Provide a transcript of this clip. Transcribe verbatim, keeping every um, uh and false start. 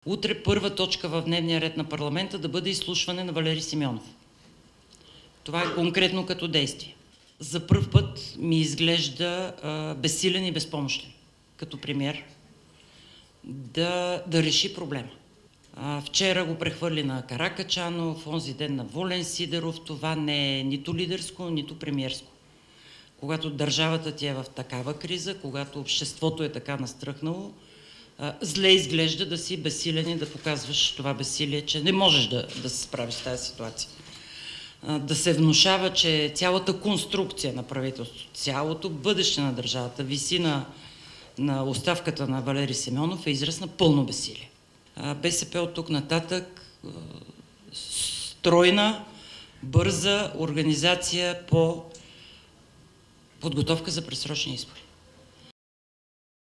Утре първа точка в дневния ред на парламента да бъде изслушване на Валери Симеонов. Това е конкретно като действие. За пръв път ми изглежда а, безсилен и безпомощен като премиер да, да реши проблема. А, вчера го прехвърли на Каракачанов, онзи ден на Волен Сидеров. Това не е нито лидерско, нито премиерско. Когато държавата ти е в такава криза, когато обществото е така настръхнало, зле изглежда да си безсилен и да показваш това безсилие, че не можеш да, да се справиш с тази ситуация. Да се внушава, че цялата конструкция на правителството, цялото бъдеще на държавата виси на, на оставката на Валери Симеонов е израз на пълно безсилие. БСП от тук нататък стройна, бърза организация по подготовка за предсрочни избори.